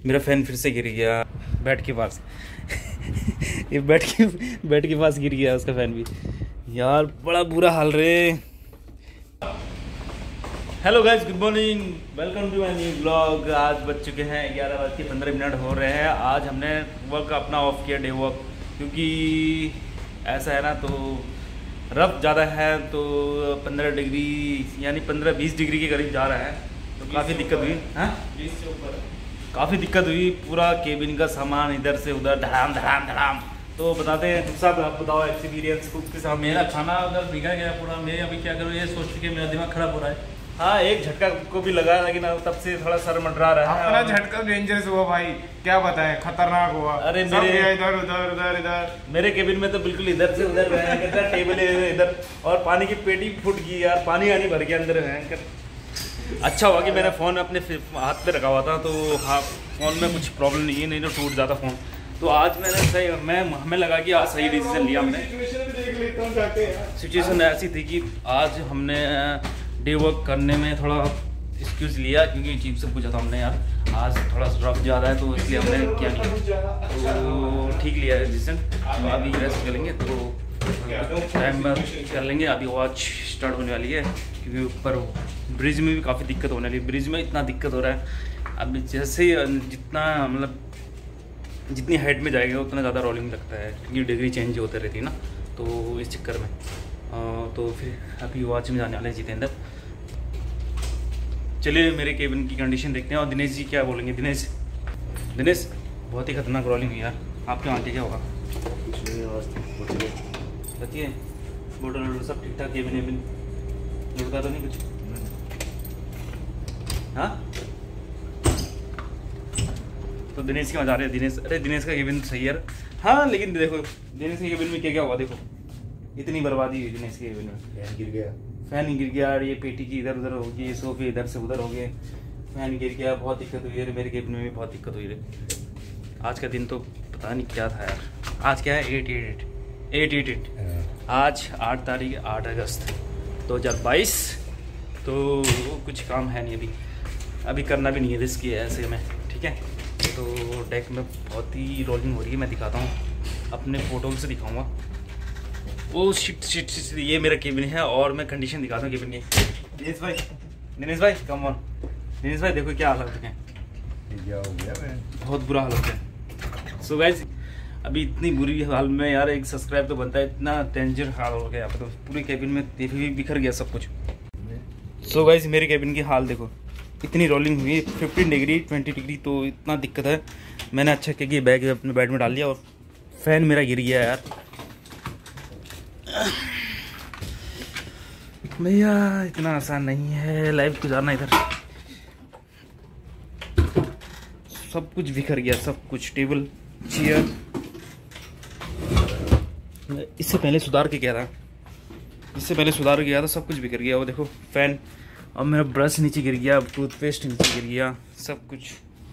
मेरा फ़ैन फिर से गिर गया बेड के पास। ये बेड के पास गिर गया उसका फ़ैन भी यार, बड़ा बुरा हाल रे। Hello guys, good morning, welcome to my new blog. आज बज चुके हैं 11:15 हो रहे हैं। आज हमने वर्क अपना ऑफ किया, डे वर्क, क्योंकि ऐसा है ना, तो रफ ज़्यादा है, तो 15 डिग्री यानी 15-20 डिग्री के करीब जा रहा है, तो काफ़ी दिक्कत हुई। हाँ, 20 से ऊपर काफ़ी दिक्कत हुई। पूरा केबिन का सामान इधर से उधर धड़ाम धड़ाम धड़ाम। तो बताते हैं तुम साथ, आप बताओ एक्सपीरियंस कुछ के साथ। मेरा खाना अगर बिगड़ गया पूरा, मैं अभी क्या करूँ ये सोच के मेरा दिमाग खराब हो रहा है। हाँ, एक झटका को भी लगा, लेकिन तब से थोड़ा सर मंडरा रहा है। अपना झटका डेंजरस हुआ भाई, क्या बताएं, खतरनाक हुआ। अरे मेरे इधर उधर उधर इधर, मेरे केबिन में तो बिल्कुल इधर से उधर भयंकर, टेबल इधर, और पानी की पेटी फूट गई यार, पानी आनी भर गया अंदर भयंकर। अच्छा हुआ कि मैंने फ़ोन अपने हाथ पे रखा हुआ था, तो हाँ फ़ोन में कुछ प्रॉब्लम नहीं है, नहीं तो टूट जाता फ़ोन। तो आज मैंने सही, हमें लगा कि आज सही डिसीजन लिया हमने। सिचुएशन ऐसी थी कि आज हमने डे वर्क करने में थोड़ा एक्सक्यूज़ लिया, क्योंकि चीफ से पूछा था हमने, यार आज थोड़ा रफ ज़्यादा है, तो इसलिए हमने क्या किया, तो ठीक लिया है डिसीजन। तो अभी रेस्ट करेंगे, तो टाइम कर लेंगे। अभी वॉच स्टार्ट होने वाली है, क्योंकि ऊपर ब्रिज में भी काफ़ी दिक्कत होने वाली है। ब्रिज में इतना दिक्कत हो रहा है, अब जैसे जितना मतलब जितनी हाइट में जाएगा उतना ज़्यादा रोलिंग लगता है, क्योंकि डिग्री चेंज होते रहती है ना, तो इस चक्कर में तो फिर अभी वॉच में जाने वाले हैं जितेंद्र। चलिए मेरे केबिन की कंडीशन देखते हैं, और दिनेश जी क्या बोलेंगे। दिनेश बहुत ही खतरनाक रोलिंग है यार, आपके वहाँ क्या होगा? बताइए, बोटल वोटल सब ठीक ठाक, केबिन वेबिन लुढ़का तो नहीं कुछ? हाँ, तो दिनेश की मजा आ रही है। दिनेश का केबिन सही है। हाँ, लेकिन देखो दिनेश के केबिन में क्या क्या हुआ, देखो इतनी बर्बादी हुई दिनेश के केबिन में। फैन गिर गया, ये पेटी की इधर उधर हो गई, सोफे इधर से उधर हो गए, फैन गिर गया, बहुत दिक्कत हुई है। मेरे केबिन में भी बहुत दिक्कत हुई है। आज का दिन तो पता नहीं क्या था यार। आज क्या है? 8/8 आज 8 तारीख 8 अगस्त 2022। तो कुछ काम है नहीं, अभी करना भी नहीं है, रिस्क है ऐसे में, ठीक है। तो डेक में बहुत ही रोलिंग हो रही है, मैं दिखाता हूँ, अपने फ़ोटो से दिखाऊंगा। ओ शिट, ये मेरा केबिन है, और मैं कंडीशन दिखाता हूँ केबिन की। दिनेश भाई कम ऑन। दिनेश भाई देखो क्या हालत है, क्या हो गया, बहुत बुरा हालत है। सो गाइस, अभी इतनी बुरी हाल में यार एक सब्सक्राइब तो बनता है, इतना डेंजर हाल हो गया यहाँ पे, तो पूरे केबिन में बिखर गया सब कुछ। सो गाइस, मेरे केबिन की हाल देखो, इतनी रोलिंग हुई, 15 डिग्री 20 डिग्री, तो इतना दिक्कत है। मैंने अच्छा किया कि बैग अपने बेड में डाल लिया, और फैन मेरा गिर गया यार। भैया इतना आसान नहीं है लाइफ गुजारना इधर। सब कुछ बिखर गया, सब कुछ, टेबल चेयर। इससे पहले सुधार के गया था, सब कुछ बिखर गया। वो देखो फैन, और मेरा ब्रश नीचे गिर गया, टूथपेस्ट नीचे गिर गया, सब कुछ।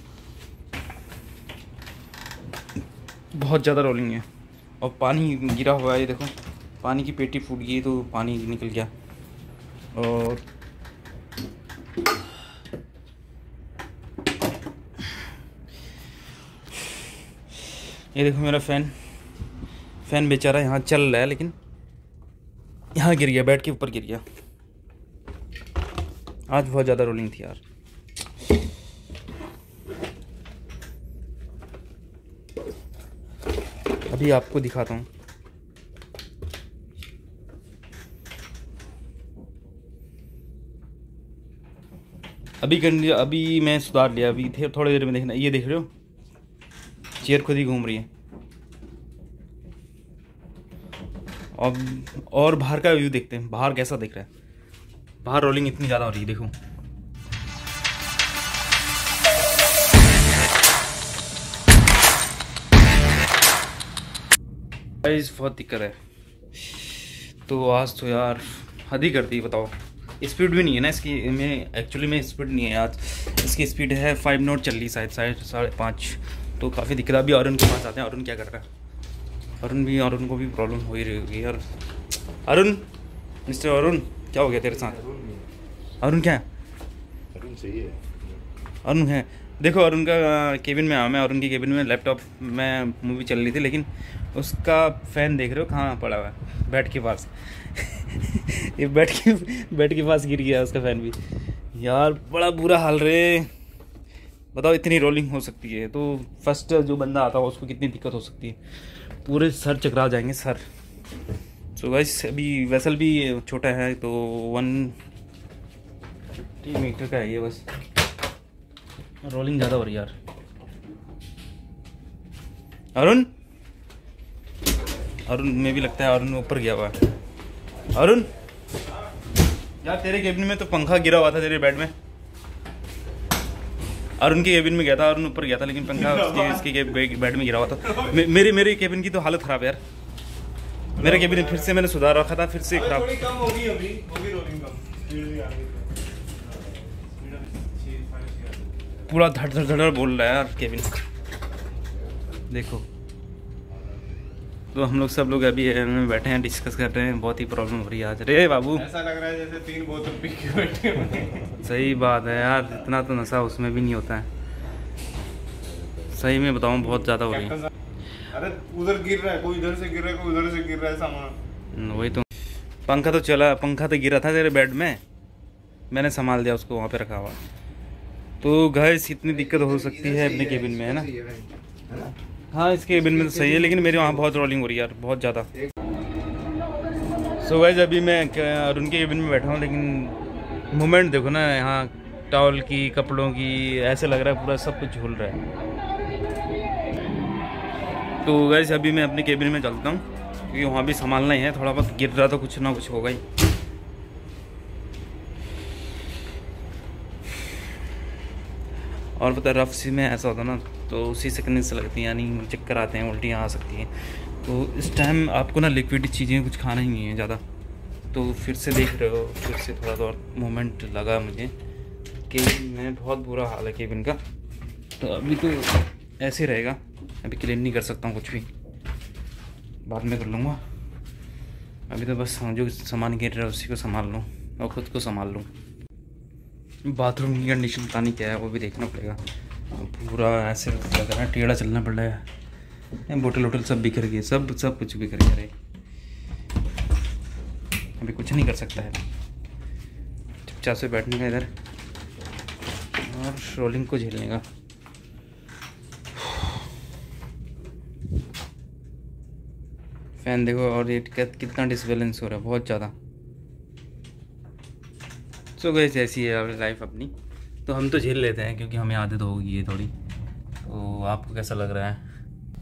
बहुत ज़्यादा रोलिंग है, और पानी गिरा हुआ है, ये देखो पानी की पेटी फूट गई, तो पानी निकल गया। और ये देखो मेरा फैन बेचारा यहाँ चल रहा है, लेकिन यहाँ गिर गया, बेड के ऊपर गिर गया। आज बहुत ज़्यादा रोलिंग थी यार। अभी आपको दिखाता हूँ। अभी मैं सुधार लिया, अभी थे थोड़ी देर में देखना, ये देख रहे हो चेयर खुद ही घूम रही है। और बाहर का व्यू देखते हैं, बाहर कैसा दिख रहा है। बाहर रोलिंग इतनी ज़्यादा हो रही है, देखो। गाइस बहुत दिक्कत है, तो आज तो यार हद ही कर दी, बताओ। स्पीड भी नहीं है ना इसकी, एक्चुअली में स्पीड नहीं है आज, इसकी स्पीड है 5 नॉट चल रही, शायद 5.5, तो काफ़ी दिक्कत। अभी अरुण के पास आते हैं, अरुण क्या कर रहा है। अरुण को भी प्रॉब्लम हो ही रही होगी यार। अरुण, मिस्टर अरुण, क्या हो गया तेरे साथ? अरुण क्या है? अरुण सही है, अरुण है। देखो अरुण का केबिन में मैं अरुण की केबिन में लैपटॉप में मूवी चल रही थी, लेकिन उसका फ़ैन देख रहे हो कहाँ पड़ा हुआ है, बेड के पास। ये बेड के पास गिर गया उसका फ़ैन भी। यार बड़ा बुरा हाल रे, बताओ इतनी रोलिंग हो सकती है तो फर्स्ट जो बंदा आता है उसको कितनी दिक्कत हो सकती है, पूरे सर चकरा जाएंगे सर। तो गाइस अभी वेसल भी छोटा है तो 1 मीटर का है ये, बस रोलिंग ज़्यादा हो रही है यार। अरुण में भी लगता है अरुण ऊपर गया हुआ है। अरुण यार तेरे केबिन में तो पंखा गिरा हुआ था तेरे बेड में। अरुण के केबिन में गया था, अरुण ऊपर गया था, लेकिन पंखा इसके बेड में गिरा हुआ था। मेरे केबिन की तो हालत ख़राब है यार। मेरे केबिन फिर से मैंने सुधार रखा था, फिर से खराब। पूरा धड़ धड़ धड़ बोल रहा है यार केबिन, देखो। तो हम लोग सब लोग अभी में बैठे हैं, डिस्कस कर रहे हैं, बहुत ही प्रॉब्लम हो रही है आज। रे बाबू ऐसा लग रहा है जैसे 3 बोतल पी के बैठे हैं। सही बात है यार, इतना तो नशा उसमें भी नहीं होता है। सही में बताऊँ बहुत ज़्यादा हो रही है। अरे उधर गिर रहा है, कोई इधर से गिर रहा है, कोई उधर से गिर रहा है सामान। वही तो, पंखा तो चला, पंखा तो गिरा था तेरे बेड में, मैंने संभाल दिया उसको, वहाँ पे रखा हुआ। तो गाइस इतनी दिक्कत हो सकती है अपने केबिन में, है ना। हाँ इसके केबिन में तो सही है, लेकिन मेरे वहाँ बहुत रोलिंग हो रही है यार, बहुत ज़्यादा। सो गाइस अभी मैं अरुण के केबिन में बैठा हूँ, लेकिन मूवमेंट देखो ना यहाँ, टॉवल की, कपड़ों की, ऐसे लग रहा है पूरा सब कुछ झूल रहा है। तो गाइस अभी मैं अपने केबिन में चलता हूँ, क्योंकि वहाँ भी संभालना ही है, थोड़ा बहुत गिर रहा तो कुछ ना कुछ होगा ही। और पता रफ सी में ऐसा होता ना तो उसी सेकंड से लगती है, यानी चक्कर आते हैं, उल्टियाँ आ सकती हैं। तो इस टाइम आपको ना लिक्विड चीज़ें कुछ खाना ही नहीं है ज़्यादा। तो फिर से देख रहे हो, फिर से थोड़ा सा और मोमेंट लगा मुझे। केबिन में बहुत बुरा हाल है केबिन का। तो अभी तो ऐसे रहेगा, अभी क्लीन नहीं कर सकता हूँ कुछ भी, बाद में कर लूँगा। अभी तो बस जो सामान गिर रहा है उसी को संभाल लूँ और ख़ुद को संभाल लूँ। बाथरूम की कंडीशन पता नहीं क्या है, वो भी देखना पड़ेगा। पूरा ऐसे लग रहा है, टेढ़ा चलना पड़ रहा है। बोतल वोटल सब बिखर गए, सब कुछ बिखर गया रे। अभी कुछ नहीं कर सकता है, चुपचाप से बैठने का इधर और रोलिंग को झेलने का। फैन देखो, और ये कितना डिसबैलेंस हो रहा है, बहुत ज़्यादा। सो गाइस ऐसी है लाइफ अपनी, तो हम तो झेल लेते हैं क्योंकि हमें आदत होगी ये थोड़ी। तो आपको कैसा लग रहा है?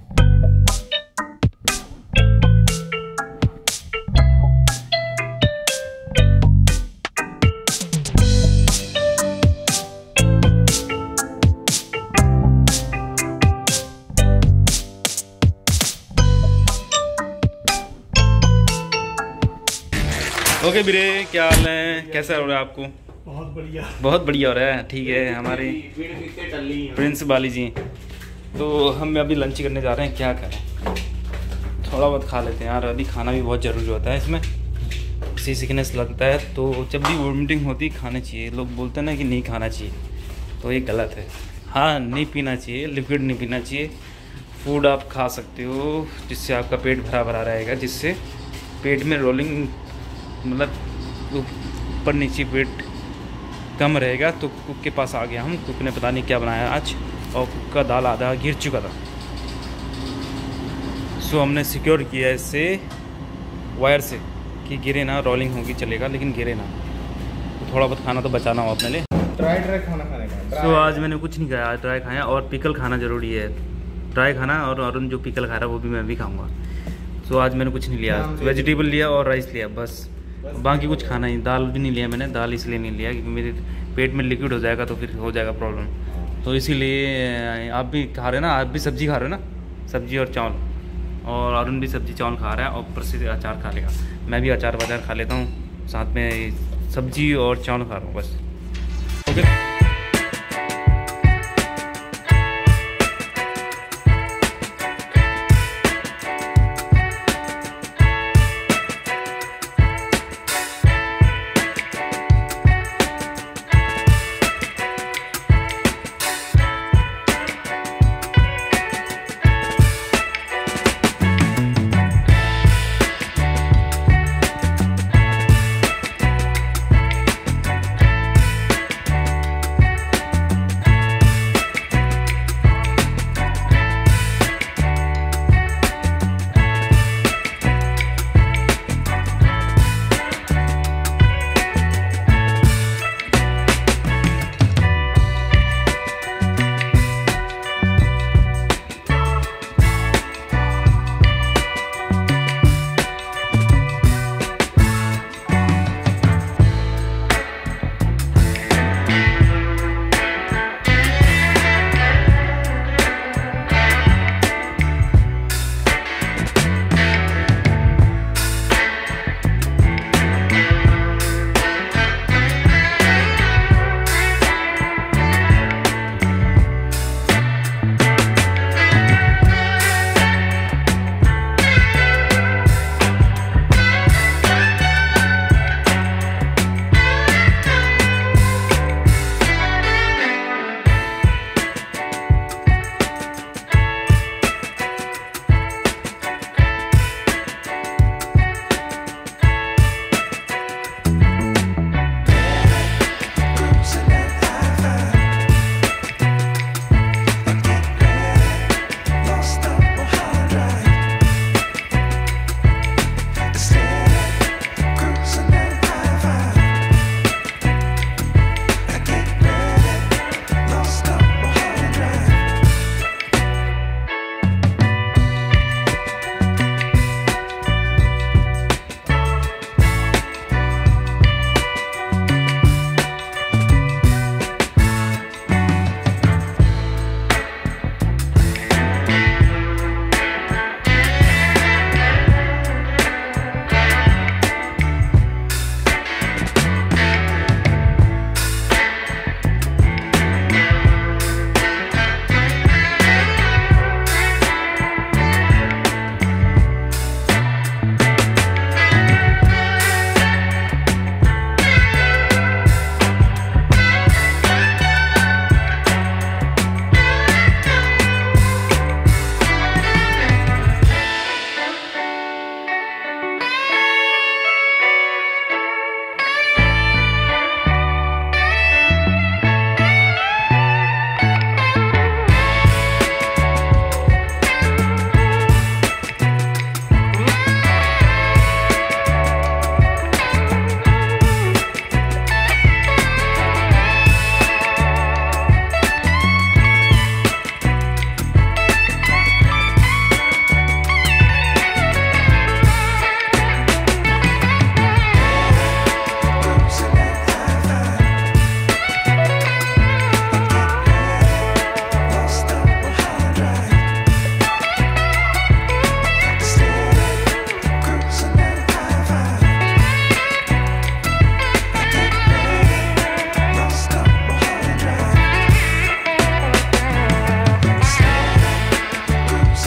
ओके बीरे, क्या हाल है, कैसा हो रहा है आपको? बहुत बढ़िया हो रहा है। ठीक है, हमारे प्रिंस बाली जी। तो हम अभी लंच करने जा रहे हैं, क्या करें, थोड़ा बहुत खा लेते हैं यार। अभी खाना भी बहुत ज़रूरी होता है इसमें, सी सिकनेस लगता है। तो जब भी वॉमिटिंग होती है खाना चाहिए। लोग बोलते हैं ना कि नहीं खाना चाहिए, तो ये गलत है। हाँ नहीं पीना चाहिए, लिक्विड नहीं पीना चाहिए। फूड आप खा सकते हो जिससे आपका पेट भरा भरा रहेगा, जिससे पेट में रोलिंग मतलब ऊपर नीचे पेट कम रहेगा। तो कुक के पास आ गया हम, कुक ने पता नहीं क्या बनाया आज, और कुक का दाल आधा गिर चुका था। सो हमने सिक्योर किया इससे वायर से कि गिरे ना, रोलिंग होगी चलेगा लेकिन गिरे ना। तो थोड़ा बहुत खाना तो बचाना हो अपने लिए। ड्राई खाना खाने का। सो आज मैंने कुछ नहीं खाया, आज ड्राई खाया, और पिकल खाना ज़रूरी है। ड्राई खाना, और अरुण जो पिकल खा रहा है वो भी मैं भी खाऊंगा। सो आज मैंने कुछ नहीं लिया, वेजिटेबल लिया और राइस लिया बस, बाकी कुछ खाना ही। दाल भी नहीं लिया मैंने, दाल इसलिए नहीं लिया क्योंकि मेरे पेट में लिक्विड हो जाएगा तो फिर हो जाएगा प्रॉब्लम। तो इसीलिए आप भी खा रहे हो ना, आप भी सब्जी खा रहे हो ना, सब्जी और चावल। और अरुण भी सब्जी चावल खा रहा है और ऊपर से अचार खा लेगा। मैं भी अचार वचार खा लेता हूँ, साथ में सब्जी और चावल खा रहा हूँ बस। ओके।